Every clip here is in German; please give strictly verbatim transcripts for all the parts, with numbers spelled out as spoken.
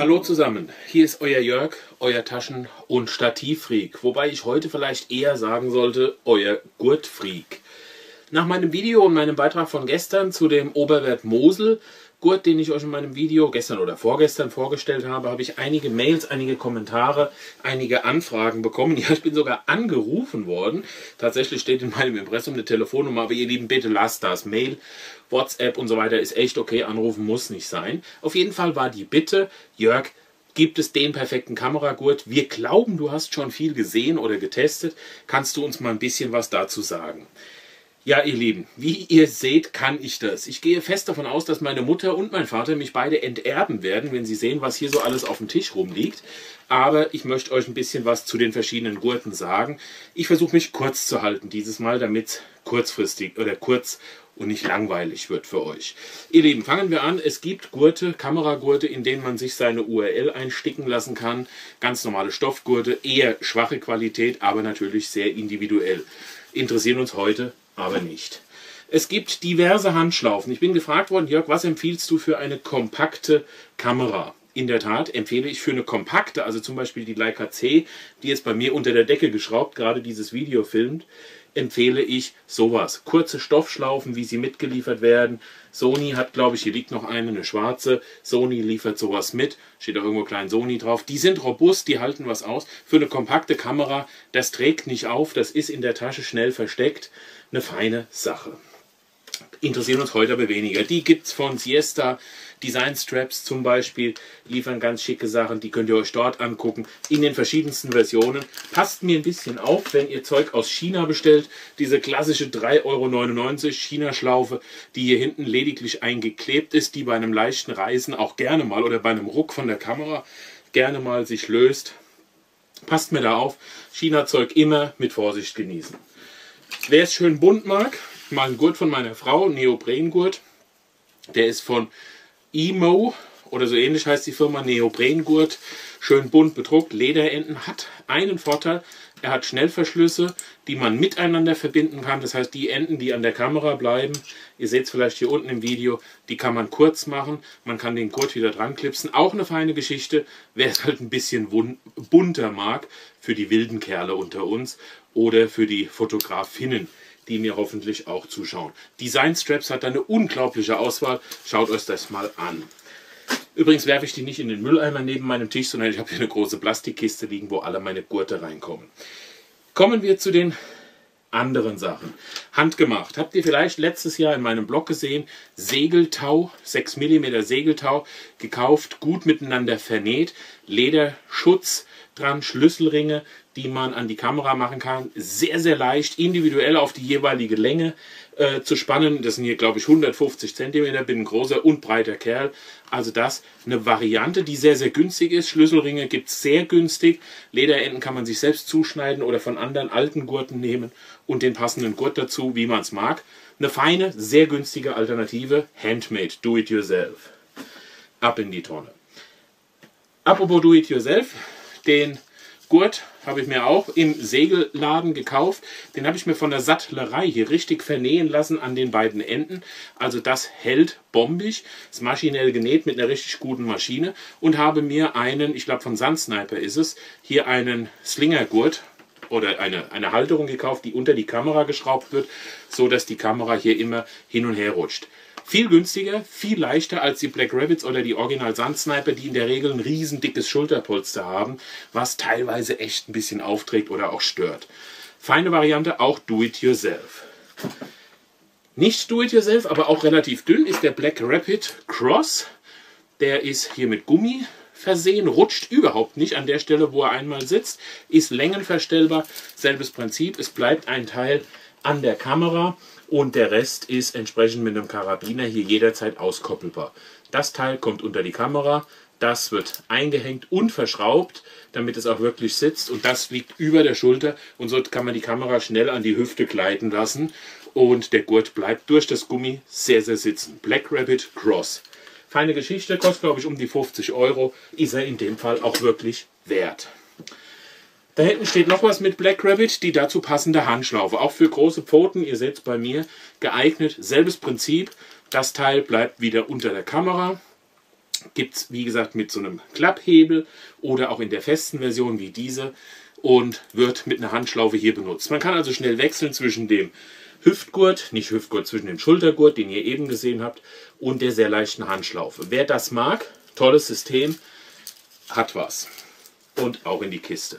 Hallo zusammen, hier ist euer Jörg, euer Taschen- und Stativfreak, wobei ich heute vielleicht eher sagen sollte, euer Gurtfreak. Nach meinem Video und meinem Beitrag von gestern zu dem Oberwert Mosel Gurt, den ich euch in meinem Video gestern oder vorgestern vorgestellt habe, habe ich einige Mails, einige Kommentare, einige Anfragen bekommen. Ja, ich bin sogar angerufen worden. Tatsächlich steht in meinem Impressum eine Telefonnummer, aber ihr Lieben, bitte lasst das. Mail, WhatsApp und so weiter ist echt okay, anrufen muss nicht sein. Auf jeden Fall war die Bitte, Jörg, gibt es den perfekten Kameragurt? Wir glauben, du hast schon viel gesehen oder getestet. Kannst du uns mal ein bisschen was dazu sagen? Ja, ihr Lieben, wie ihr seht, kann ich das. Ich gehe fest davon aus, dass meine Mutter und mein Vater mich beide enterben werden, wenn sie sehen, was hier so alles auf dem Tisch rumliegt. Aber ich möchte euch ein bisschen was zu den verschiedenen Gurten sagen. Ich versuche mich kurz zu halten dieses Mal, damit es kurzfristig oder kurz und nicht langweilig wird für euch. Ihr Lieben, fangen wir an. Es gibt Gurte, Kameragurte, in denen man sich seine U R L einsticken lassen kann. Ganz normale Stoffgurte, eher schwache Qualität, aber natürlich sehr individuell. Interessieren uns heute aber nicht. Es gibt diverse Handschlaufen. Ich bin gefragt worden, Jörg, was empfiehlst du für eine kompakte Kamera? In der Tat empfehle ich für eine kompakte, also zum Beispiel die Leica C, die jetzt bei mir unter der Decke geschraubt, gerade dieses Video filmt, empfehle ich sowas. Kurze Stoffschlaufen, wie sie mitgeliefert werden. Sony hat, glaube ich, hier liegt noch eine, eine schwarze. Sony liefert sowas mit. Steht auch irgendwo klein Sony drauf. Die sind robust, die halten was aus. Für eine kompakte Kamera, das trägt nicht auf, das ist in der Tasche schnell versteckt. Eine feine Sache. Interessieren uns heute aber weniger. Die gibt es von Siesta. Design Straps zum Beispiel liefern ganz schicke Sachen. Die könnt ihr euch dort angucken. In den verschiedensten Versionen. Passt mir ein bisschen auf, wenn ihr Zeug aus China bestellt. Diese klassische drei Euro neunundneunzig China-Schlaufe, die hier hinten lediglich eingeklebt ist, die bei einem leichten Reisen auch gerne mal oder bei einem Ruck von der Kamera gerne mal sich löst. Passt mir da auf. China-Zeug immer mit Vorsicht genießen. Wer es schön bunt mag, mal ein Gurt von meiner Frau, Neoprengurt. Der ist von Emo oder so ähnlich heißt die Firma, Neoprengurt. Schön bunt bedruckt, Lederenden, hat einen Vorteil. Er hat Schnellverschlüsse, die man miteinander verbinden kann. Das heißt, die Enden, die an der Kamera bleiben, ihr seht es vielleicht hier unten im Video, die kann man kurz machen. Man kann den Gurt wieder dran klipsen. Auch eine feine Geschichte, wer es halt ein bisschen bunter mag, für die wilden Kerle unter uns oder für die Fotografinnen, die mir hoffentlich auch zuschauen. Design Straps hat da eine unglaubliche Auswahl. Schaut euch das mal an. Übrigens werfe ich die nicht in den Mülleimer neben meinem Tisch, sondern ich habe hier eine große Plastikkiste liegen, wo alle meine Gurte reinkommen. Kommen wir zu den anderen Sachen. Handgemacht. Habt ihr vielleicht letztes Jahr in meinem Blog gesehen, Segeltau, sechs Millimeter Segeltau, gekauft, gut miteinander vernäht, Lederschutz dran, Schlüsselringe, die man an die Kamera machen kann. Sehr, sehr leicht, individuell auf die jeweilige Länge äh, zu spannen. Das sind hier, glaube ich, hundertfünfzig Zentimeter. Bin ein großer und breiter Kerl. Also das eine Variante, die sehr, sehr günstig ist. Schlüsselringe gibt es sehr günstig. Lederenden kann man sich selbst zuschneiden oder von anderen alten Gurten nehmen und den passenden Gurt dazu, wie man es mag. Eine feine, sehr günstige Alternative. Handmade, do it yourself. Ab in die Tonne. Apropos do it yourself, den Gurt habe ich mir auch im Segelladen gekauft. Den habe ich mir von der Sattlerei hier richtig vernähen lassen an den beiden Enden. Also das hält bombig. Ist maschinell genäht mit einer richtig guten Maschine. Und habe mir einen, ich glaube von Sunsniper ist es, hier einen Slingergurt oder eine, eine Halterung gekauft, die unter die Kamera geschraubt wird, so dass die Kamera hier immer hin und her rutscht. Viel günstiger, viel leichter als die Black Rabbits oder die Original Sunsniper, die in der Regel ein riesen dickes Schulterpolster haben, was teilweise echt ein bisschen aufträgt oder auch stört. Feine Variante, auch Do-It-Yourself. Nicht Do-It-Yourself, aber auch relativ dünn ist der Black Rapid Cross. Der ist hier mit Gummi versehen, rutscht überhaupt nicht an der Stelle, wo er einmal sitzt, ist längenverstellbar, selbes Prinzip, es bleibt ein Teil an der Kamera. Und der Rest ist entsprechend mit einem Karabiner hier jederzeit auskoppelbar. Das Teil kommt unter die Kamera, das wird eingehängt und verschraubt, damit es auch wirklich sitzt. Und das liegt über der Schulter und so kann man die Kamera schnell an die Hüfte gleiten lassen. Und der Gurt bleibt durch das Gummi sehr, sehr sitzen. Black Rabbit Cross. Feine Geschichte, kostet glaube ich um die fünfzig Euro. Ist er in dem Fall auch wirklich wert. Da hinten steht noch was mit Black Rabbit, die dazu passende Handschlaufe. Auch für große Pfoten, ihr seht es bei mir, geeignet. Selbes Prinzip, das Teil bleibt wieder unter der Kamera. Gibt es, wie gesagt, mit so einem Klapphebel oder auch in der festen Version wie diese und wird mit einer Handschlaufe hier benutzt. Man kann also schnell wechseln zwischen dem Hüftgurt, nicht Hüftgurt, zwischen dem Schultergurt, den ihr eben gesehen habt, und der sehr leichten Handschlaufe. Wer das mag, tolles System, hat was. Und auch in die Kiste.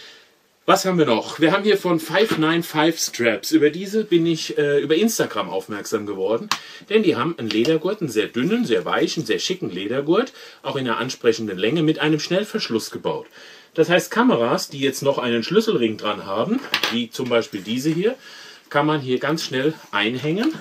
Was haben wir noch? Wir haben hier von five nine five Straps. Über diese bin ich äh, über Instagram aufmerksam geworden. Denn die haben einen Ledergurt, einen sehr dünnen, sehr weichen, sehr schicken Ledergurt. Auch in einer ansprechenden Länge mit einem Schnellverschluss gebaut. Das heißt, Kameras, die jetzt noch einen Schlüsselring dran haben, wie zum Beispiel diese hier, kann man hier ganz schnell einhängen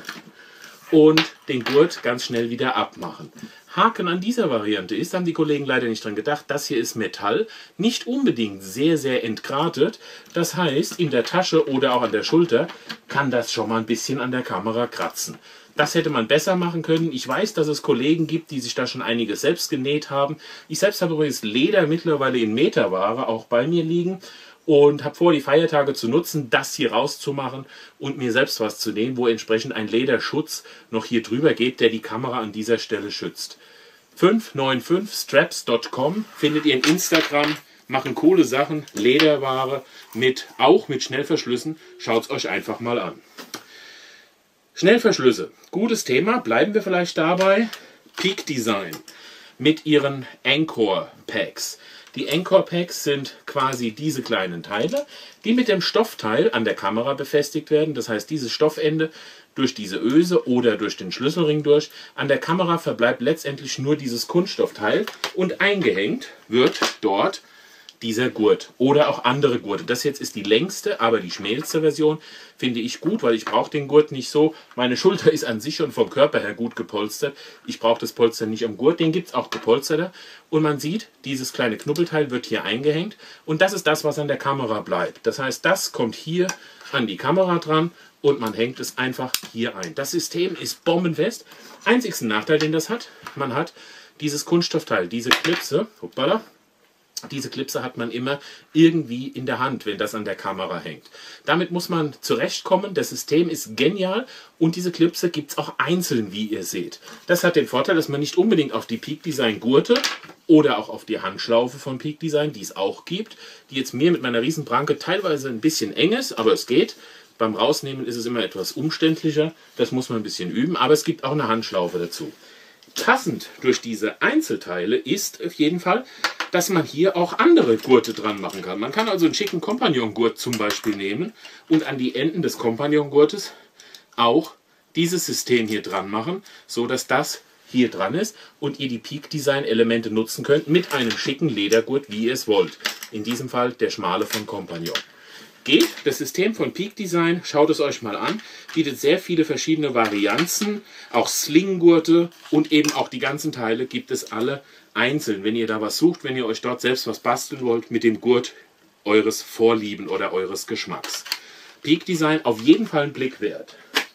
und den Gurt ganz schnell wieder abmachen. Haken an dieser Variante ist, haben die Kollegen leider nicht dran gedacht, das hier ist Metall, nicht unbedingt sehr, sehr entgratet. Das heißt, in der Tasche oder auch an der Schulter kann das schon mal ein bisschen an der Kamera kratzen. Das hätte man besser machen können. Ich weiß, dass es Kollegen gibt, die sich da schon einiges selbst genäht haben. Ich selbst habe übrigens Leder mittlerweile in Meterware auch bei mir liegen. Und habe vor, die Feiertage zu nutzen, das hier rauszumachen und mir selbst was zu nähen, wo entsprechend ein Lederschutz noch hier drüber geht, der die Kamera an dieser Stelle schützt. fünf neun fünf straps punkt com findet ihr in Instagram, machen coole Sachen, Lederware, mit, auch mit Schnellverschlüssen. Schaut es euch einfach mal an. Schnellverschlüsse, gutes Thema, bleiben wir vielleicht dabei. Peak Design mit ihren Anchor Packs. Die Anchor Packs sind quasi diese kleinen Teile, die mit dem Stoffteil an der Kamera befestigt werden. Das heißt, dieses Stoffende durch diese Öse oder durch den Schlüsselring durch. An der Kamera verbleibt letztendlich nur dieses Kunststoffteil und eingehängt wird dort dieser Gurt oder auch andere Gurte. Das jetzt ist die längste, aber die schmälste Version, finde ich gut, weil ich brauche den Gurt nicht so. Meine Schulter ist an sich schon vom Körper her gut gepolstert. Ich brauche das Polster nicht am Gurt, den gibt es auch gepolsterter. Und man sieht, dieses kleine Knubbelteil wird hier eingehängt und das ist das, was an der Kamera bleibt. Das heißt, das kommt hier an die Kamera dran und man hängt es einfach hier ein. Das System ist bombenfest. Einzigsten Nachteil, den das hat, man hat dieses Kunststoffteil, diese Klipse, hoppala, diese Klipse hat man immer irgendwie in der Hand, wenn das an der Kamera hängt. Damit muss man zurechtkommen. Das System ist genial und diese Klipse gibt es auch einzeln, wie ihr seht. Das hat den Vorteil, dass man nicht unbedingt auf die Peak Design Gurte oder auch auf die Handschlaufe von Peak Design, die es auch gibt, die jetzt mir mit meiner Riesenpranke teilweise ein bisschen eng ist, aber es geht. Beim Rausnehmen ist es immer etwas umständlicher. Das muss man ein bisschen üben, aber es gibt auch eine Handschlaufe dazu. Passend durch diese Einzelteile ist auf jeden Fall, dass man hier auch andere Gurte dran machen kann. Man kann also einen schicken Kompagnon-Gurt zum Beispiel nehmen und an die Enden des Kompagnon-Gurtes auch dieses System hier dran machen, so dass das hier dran ist und ihr die Peak Design Elemente nutzen könnt mit einem schicken Ledergurt, wie ihr es wollt. In diesem Fall der schmale von Kompagnon. Geht. Das System von Peak Design, schaut es euch mal an, bietet sehr viele verschiedene Varianzen, auch Slinggurte und eben auch die ganzen Teile gibt es alle einzeln. Wenn ihr da was sucht, wenn ihr euch dort selbst was basteln wollt mit dem Gurt eures Vorlieben oder eures Geschmacks. Peak Design auf jeden Fall einen Blick wert.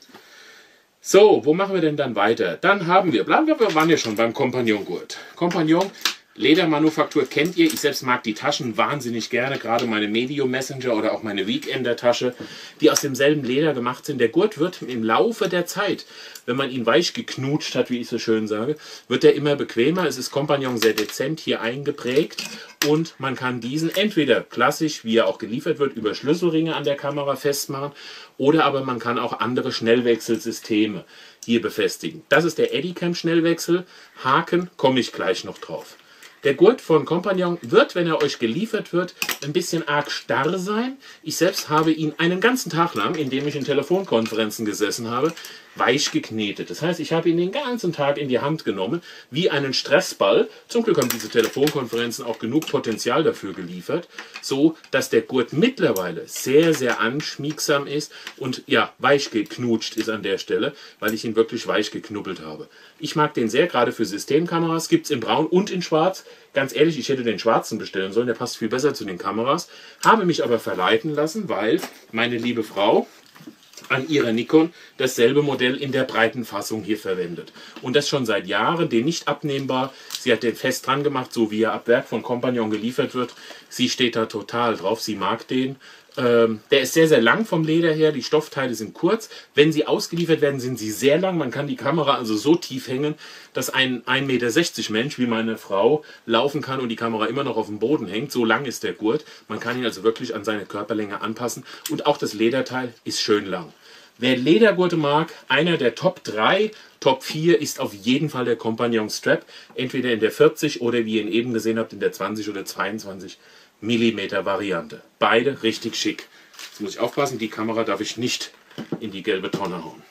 So, wo machen wir denn dann weiter? Dann haben wir, bleiben wir, wir waren ja schon beim Kompagnon-Gurt. Kompagnon, Ledermanufaktur kennt ihr. Ich selbst mag die Taschen wahnsinnig gerne, gerade meine Medium Messenger oder auch meine Weekender Tasche, die aus demselben Leder gemacht sind. Der Gurt wird im Laufe der Zeit, wenn man ihn weich geknutscht hat, wie ich so schön sage, wird er immer bequemer. Es ist Kompagnon sehr dezent hier eingeprägt und man kann diesen entweder klassisch, wie er auch geliefert wird, über Schlüsselringe an der Kamera festmachen oder aber man kann auch andere Schnellwechselsysteme hier befestigen. Das ist der Eddycam Schnellwechsel. Haken komme ich gleich noch drauf. Der Gurt von Kompagnon wird, wenn er euch geliefert wird, ein bisschen arg starr sein. Ich selbst habe ihn einen ganzen Tag lang, indem ich in Telefonkonferenzen gesessen habe, weich geknetet. Das heißt, ich habe ihn den ganzen Tag in die Hand genommen, wie einen Stressball. Zum Glück haben diese Telefonkonferenzen auch genug Potenzial dafür geliefert, so dass der Gurt mittlerweile sehr, sehr anschmiegsam ist und ja, weich geknutscht ist an der Stelle, weil ich ihn wirklich weich geknubbelt habe. Ich mag den sehr, gerade für Systemkameras. Gibt es in Braun und in Schwarz. Ganz ehrlich, ich hätte den schwarzen bestellen sollen, der passt viel besser zu den Kameras. Habe mich aber verleiten lassen, weil meine liebe Frau an ihrer Nikon dasselbe Modell in der breiten Fassung hier verwendet. Und das schon seit Jahren, den nicht abnehmbar. Sie hat den fest dran gemacht, so wie er ab Werk von Kompagnon geliefert wird. Sie steht da total drauf, sie mag den. Ähm, der ist sehr, sehr lang vom Leder her. Die Stoffteile sind kurz. Wenn sie ausgeliefert werden, sind sie sehr lang. Man kann die Kamera also so tief hängen, dass ein ein Meter sechzig Mensch wie meine Frau laufen kann und die Kamera immer noch auf dem Boden hängt. So lang ist der Gurt. Man kann ihn also wirklich an seine Körperlänge anpassen. Und auch das Lederteil ist schön lang. Wer Ledergurte mag, einer der Top drei, Top vier ist auf jeden Fall der Compagnon Strap. Entweder in der vierzig oder wie ihr ihn eben gesehen habt, in der zwanzig oder zweiundzwanzig Millimeter Variante. Beide richtig schick. Jetzt muss ich aufpassen, die Kamera darf ich nicht in die gelbe Tonne hauen.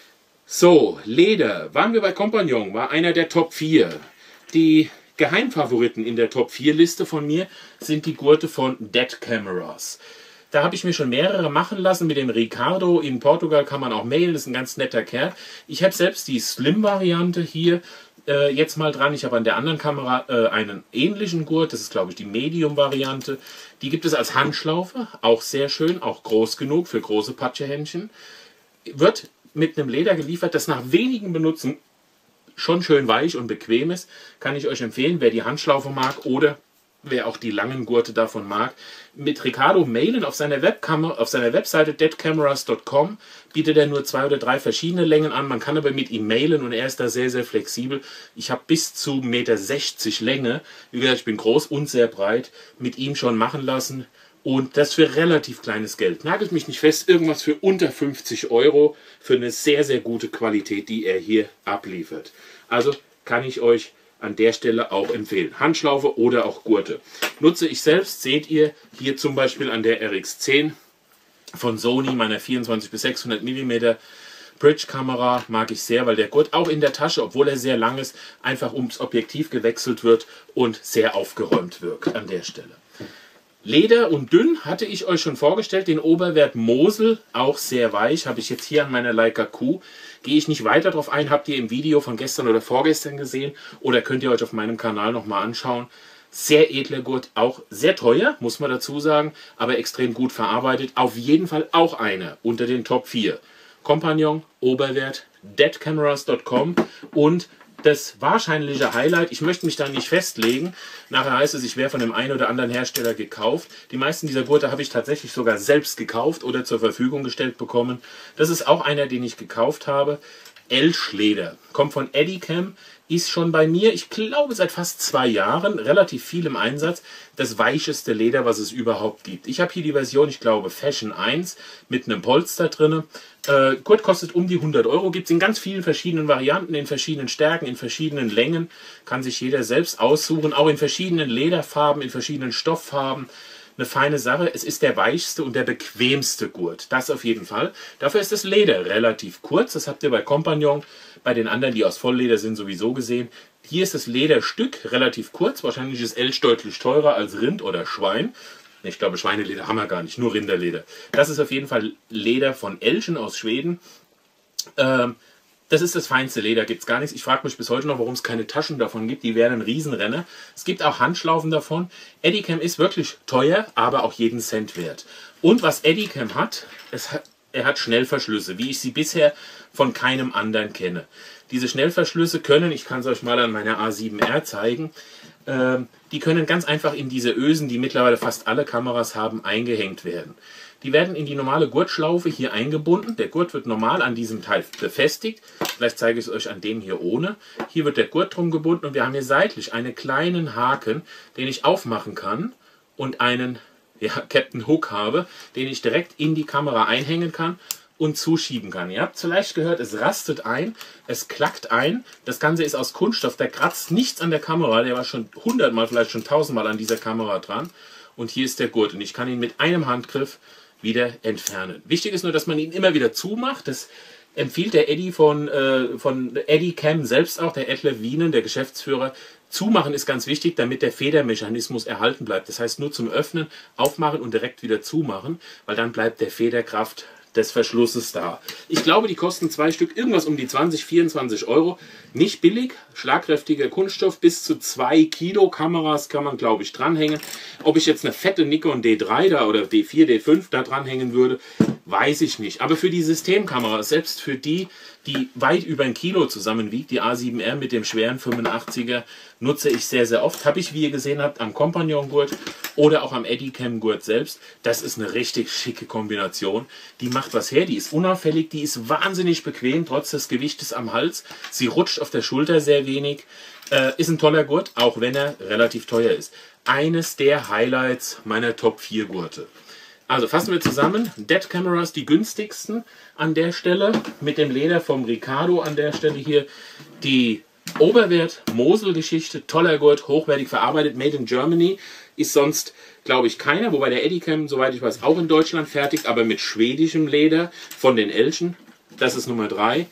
So, Leder. Waren wir bei Compagnon, war einer der Top vier. Die Geheimfavoriten in der Top vier Liste von mir sind die Gurte von Dead Cameras. Da habe ich mir schon mehrere machen lassen mit dem Ricardo. In Portugal kann man auch mailen, das ist ein ganz netter Kerl. Ich habe selbst die Slim-Variante hier äh, jetzt mal dran. Ich habe an der anderen Kamera äh, einen ähnlichen Gurt. Das ist, glaube ich, die Medium-Variante. Die gibt es als Handschlaufe, auch sehr schön, auch groß genug für große Patschehändchen. Wird mit einem Leder geliefert, das nach wenigen Benutzen schon schön weich und bequem ist. Kann ich euch empfehlen, wer die Handschlaufe mag oder wer auch die langen Gurte davon mag, mit Ricardo mailen. Auf seiner Webkamera, auf seiner Webseite dead cameras dot com bietet er nur zwei oder drei verschiedene Längen an. Man kann aber mit ihm mailen und er ist da sehr, sehr flexibel. Ich habe bis zu ein Meter sechzig Länge, wie gesagt, ich bin groß und sehr breit, mit ihm schon machen lassen. Und das für relativ kleines Geld. Nagelt mich nicht fest, irgendwas für unter fünfzig Euro für eine sehr, sehr gute Qualität, die er hier abliefert. Also kann ich euch an der Stelle auch empfehlen. Handschlaufe oder auch Gurte. Nutze ich selbst, seht ihr hier zum Beispiel an der R X zehn von Sony, meiner vierundzwanzig bis sechshundert Millimeter Bridge-Kamera, mag ich sehr, weil der Gurt auch in der Tasche, obwohl er sehr lang ist, einfach ums Objektiv gewechselt wird und sehr aufgeräumt wirkt an der Stelle. Leder und dünn hatte ich euch schon vorgestellt, den Oberwert Mosel, auch sehr weich, habe ich jetzt hier an meiner Leica Q. Gehe ich nicht weiter darauf ein, habt ihr im Video von gestern oder vorgestern gesehen oder könnt ihr euch auf meinem Kanal nochmal anschauen. Sehr edler Gurt, auch sehr teuer, muss man dazu sagen, aber extrem gut verarbeitet. Auf jeden Fall auch einer unter den Top vier. Compagnon, Oberwert, dead cameras dot com und das wahrscheinliche Highlight, ich möchte mich da nicht festlegen, nachher heißt es, ich wäre von dem einen oder anderen Hersteller gekauft. Die meisten dieser Gurte habe ich tatsächlich sogar selbst gekauft oder zur Verfügung gestellt bekommen. Das ist auch einer, den ich gekauft habe. Elch Leder, kommt von Edicam, ist schon bei mir, ich glaube seit fast zwei Jahren, relativ viel im Einsatz, das weicheste Leder, was es überhaupt gibt. Ich habe hier die Version, ich glaube Fashion eins mit einem Polster drin. Äh, Gurt kostet um die hundert Euro, gibt es in ganz vielen verschiedenen Varianten, in verschiedenen Stärken, in verschiedenen Längen, kann sich jeder selbst aussuchen, auch in verschiedenen Lederfarben, in verschiedenen Stofffarben. Eine feine Sache, es ist der weichste und der bequemste Gurt, das auf jeden Fall. Dafür ist das Leder relativ kurz, das habt ihr bei Compagnon, bei den anderen, die aus Vollleder sind, sowieso gesehen. Hier ist das Lederstück relativ kurz, wahrscheinlich ist Elch deutlich teurer als Rind oder Schwein. Ich glaube, Schweineleder haben wir gar nicht, nur Rinderleder. Das ist auf jeden Fall Leder von Elchen aus Schweden. Ähm, Das ist das feinste Leder, gibt es gar nichts. Ich frage mich bis heute noch, warum es keine Taschen davon gibt. Die wären ein Riesenrenner. Es gibt auch Handschlaufen davon. Edicam ist wirklich teuer, aber auch jeden Cent wert. Und was Edicam hat, es hat, er hat Schnellverschlüsse, wie ich sie bisher von keinem anderen kenne. Diese Schnellverschlüsse können, ich kann es euch mal an meiner A sieben R zeigen, äh, die können ganz einfach in diese Ösen, die mittlerweile fast alle Kameras haben, eingehängt werden. Die werden in die normale Gurtschlaufe hier eingebunden. Der Gurt wird normal an diesem Teil befestigt. Vielleicht zeige ich es euch an dem hier ohne. Hier wird der Gurt drum gebunden und wir haben hier seitlich einen kleinen Haken, den ich aufmachen kann und einen ja, Captain Hook habe, den ich direkt in die Kamera einhängen kann und zuschieben kann. Ihr habt vielleicht gehört, es rastet ein, es klackt ein. Das Ganze ist aus Kunststoff, da kratzt nichts an der Kamera. Der war schon hundertmal, vielleicht schon tausendmal an dieser Kamera dran. Und hier ist der Gurt und ich kann ihn mit einem Handgriff wieder entfernen. Wichtig ist nur, dass man ihn immer wieder zumacht. Das empfiehlt der Eddie von, äh, von Edicam selbst auch, der Edler Wienen, der Geschäftsführer. Zumachen ist ganz wichtig, damit der Federmechanismus erhalten bleibt. Das heißt, nur zum Öffnen, aufmachen und direkt wieder zumachen, weil dann bleibt der Federkraft des Verschlusses da. Ich glaube, die kosten zwei Stück irgendwas um die zwanzig, vierundzwanzig Euro. Nicht billig, schlagkräftiger Kunststoff, bis zu zwei Kilo Kameras kann man, glaube ich, dranhängen. Ob ich jetzt eine fette Nikon D drei da oder D vier, D fünf da dranhängen würde, weiß ich nicht. Aber für die Systemkamera, selbst für die, die weit über ein Kilo zusammenwiegt, die A sieben R mit dem schweren fünfundachtziger, nutze ich sehr, sehr oft. Habe ich, wie ihr gesehen habt, am Compagnon-Gurt oder auch am Eddicam-Gurt selbst. Das ist eine richtig schicke Kombination. Die macht was her, die ist unauffällig, die ist wahnsinnig bequem, trotz des Gewichtes am Hals. Sie rutscht auf der Schulter sehr wenig. Äh, ist ein toller Gurt, auch wenn er relativ teuer ist. Eines der Highlights meiner Top vier Gurte. Also fassen wir zusammen, Dead Cameras die günstigsten an der Stelle, mit dem Leder vom Ricardo an der Stelle hier. Die Oberwert Mosel-Geschichte, toller Gurt, hochwertig verarbeitet, made in Germany, ist sonst, glaube ich, keiner, wobei der Eddicam, soweit ich weiß, auch in Deutschland fertigt, aber mit schwedischem Leder von den Elchen. Das ist Nummer drei.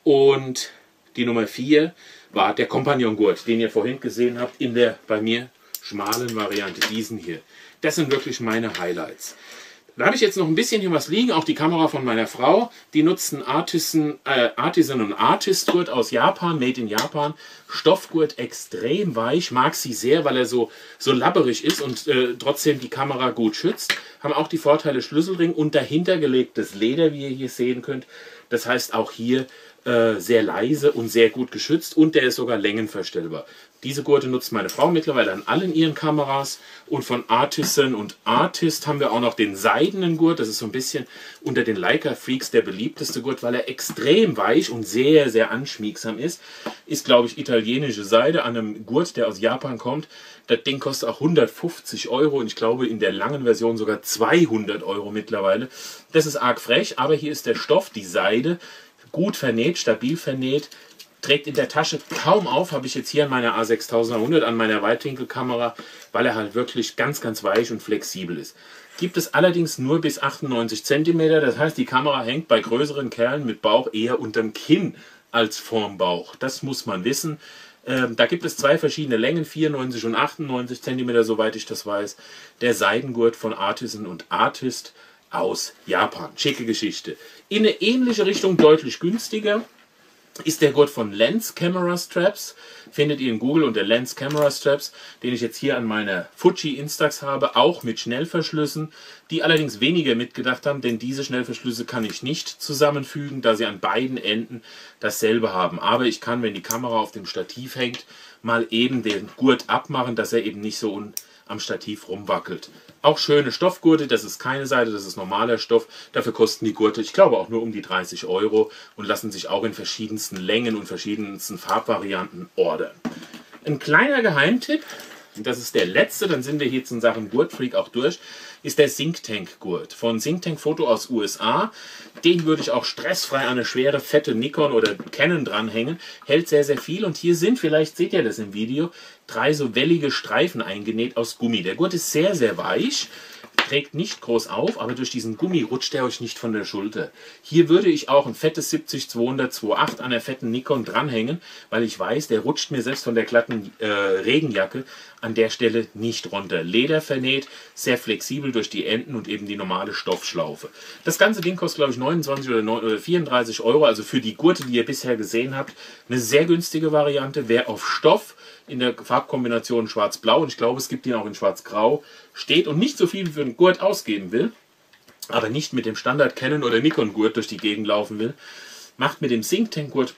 Und die Nummer vier war der Compagnon-Gurt, den ihr vorhin gesehen habt, in der bei mir schmalen Variante, diesen hier. Das sind wirklich meine Highlights. Da habe ich jetzt noch ein bisschen hier was liegen, auch die Kamera von meiner Frau. Die nutzt einen Artisan, äh, Artisan und Artist Gurt aus Japan, made in Japan. Stoffgurt extrem weich, mag sie sehr, weil er so, so labberig ist und äh, trotzdem die Kamera gut schützt. Haben auch die Vorteile Schlüsselring und dahinter gelegtes Leder, wie ihr hier sehen könnt. Das heißt auch hier äh, sehr leise und sehr gut geschützt und der ist sogar längenverstellbar. Diese Gurte nutzt meine Frau mittlerweile an allen ihren Kameras und von Artisan und Artist haben wir auch noch den seidenen Gurt. Das ist so ein bisschen unter den Leica-Freaks der beliebteste Gurt, weil er extrem weich und sehr, sehr anschmiegsam ist. Ist, glaube ich, italienische Seide an einem Gurt, der aus Japan kommt. Das Ding kostet auch hundertfünfzig Euro und ich glaube in der langen Version sogar zweihundert Euro mittlerweile. Das ist arg frech, aber hier ist der Stoff, die Seide, gut vernäht, stabil vernäht. Trägt in der Tasche kaum auf, habe ich jetzt hier an meiner A sechstausendeinhundert, an meiner Weitwinkelkamera, weil er halt wirklich ganz, ganz weich und flexibel ist. Gibt es allerdings nur bis achtundneunzig Zentimeter, das heißt, die Kamera hängt bei größeren Kerlen mit Bauch eher unterm Kinn als vorm Bauch. Das muss man wissen. Ähm, da gibt es zwei verschiedene Längen, vierundneunzig und achtundneunzig Zentimeter, soweit ich das weiß. Der Seidengurt von Artisan und Artist aus Japan. Schicke Geschichte. In eine ähnliche Richtung, deutlich günstiger, ist der Gurt von Lens Camera Straps. Findet ihr in Google unter Lens Camera Straps, den ich jetzt hier an meiner Fuji Instax habe, auch mit Schnellverschlüssen, die allerdings weniger mitgedacht haben, denn diese Schnellverschlüsse kann ich nicht zusammenfügen, da sie an beiden Enden dasselbe haben. Aber ich kann, wenn die Kamera auf dem Stativ hängt, mal eben den Gurt abmachen, dass er eben nicht so am Stativ rumwackelt. Auch schöne Stoffgurte, das ist keine Seide, das ist normaler Stoff. Dafür kosten die Gurte, ich glaube, auch nur um die dreißig Euro und lassen sich auch in verschiedensten Längen und verschiedensten Farbvarianten ordern. Ein kleiner Geheimtipp, und das ist der letzte, dann sind wir hier zu Sachen Gurtfreak auch durch, ist der ThinkTank Gurt von ThinkTank Photo aus U S A. Den würde ich auch stressfrei an eine schwere, fette Nikon oder Canon dranhängen. Hält sehr, sehr viel und hier sind, vielleicht seht ihr das im Video, drei so wellige Streifen eingenäht aus Gummi. Der Gurt ist sehr, sehr weich, trägt nicht groß auf, aber durch diesen Gummi rutscht er euch nicht von der Schulter. Hier würde ich auch ein fettes siebzig zweihundert zwei Komma acht an der fetten Nikon dranhängen, weil ich weiß, der rutscht mir selbst von der glatten äh, Regenjacke an der Stelle nicht runter. Leder vernäht, sehr flexibel durch die Enden und eben die normale Stoffschlaufe. Das ganze Ding kostet, glaube ich, neunundzwanzig oder vierunddreißig Euro, also für die Gurte, die ihr bisher gesehen habt, eine sehr günstige Variante. Wer auf Stoff in der Farbkombination schwarz-blau, und ich glaube, es gibt ihn auch in schwarz-grau, steht und nicht so viel für einen Gurt ausgeben will, aber nicht mit dem Standard Canon oder Nikon Gurt durch die Gegend laufen will, macht mit dem ThinkTank Gurt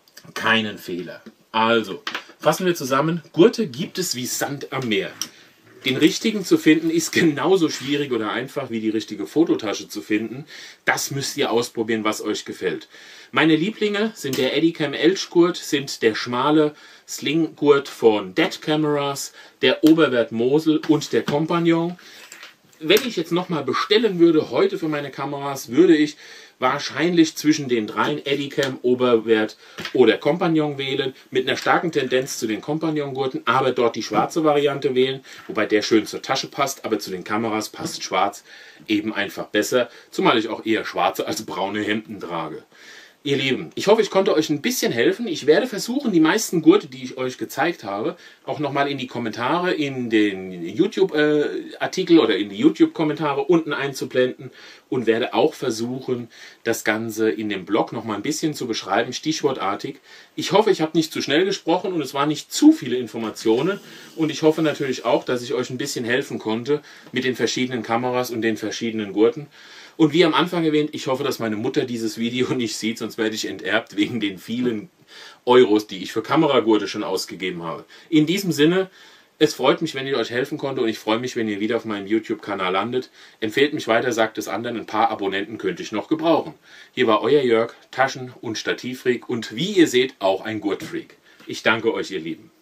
keinen Fehler. Also, fassen wir zusammen, Gurte gibt es wie Sand am Meer. Den richtigen zu finden ist genauso schwierig oder einfach wie die richtige Fototasche zu finden. Das müsst ihr ausprobieren, was euch gefällt. Meine Lieblinge sind der Eddicam Elchgurt, sind der schmale Sling-Gurt von Dead Cameras, der Oberwert Mosel und der Compagnon. Wenn ich jetzt nochmal bestellen würde, heute für meine Kameras, würde ich wahrscheinlich zwischen den dreien Eddicam, Oberwert oder Compagnon wählen, mit einer starken Tendenz zu den Compagnon-Gurten, aber dort die schwarze Variante wählen, wobei der schön zur Tasche passt, aber zu den Kameras passt schwarz eben einfach besser, zumal ich auch eher schwarze als braune Hemden trage. Ihr Lieben, ich hoffe, ich konnte euch ein bisschen helfen. Ich werde versuchen, die meisten Gurte, die ich euch gezeigt habe, auch nochmal in die Kommentare, in den YouTube-Artikel oder in die YouTube-Kommentare unten einzublenden und werde auch versuchen, das Ganze in dem Blog nochmal ein bisschen zu beschreiben, stichwortartig. Ich hoffe, ich habe nicht zu schnell gesprochen und es waren nicht zu viele Informationen und ich hoffe natürlich auch, dass ich euch ein bisschen helfen konnte mit den verschiedenen Kameras und den verschiedenen Gurten. Und wie am Anfang erwähnt, ich hoffe, dass meine Mutter dieses Video nicht sieht, sonst werde ich enterbt wegen den vielen Euros, die ich für Kameragurte schon ausgegeben habe. In diesem Sinne, es freut mich, wenn ich euch helfen konnte und ich freue mich, wenn ihr wieder auf meinem YouTube-Kanal landet. Empfehlt mich weiter, sagt es anderen, ein paar Abonnenten könnte ich noch gebrauchen. Hier war euer Jörg, Taschen- und Stativfreak und wie ihr seht, auch ein Gurtfreak. Ich danke euch, ihr Lieben.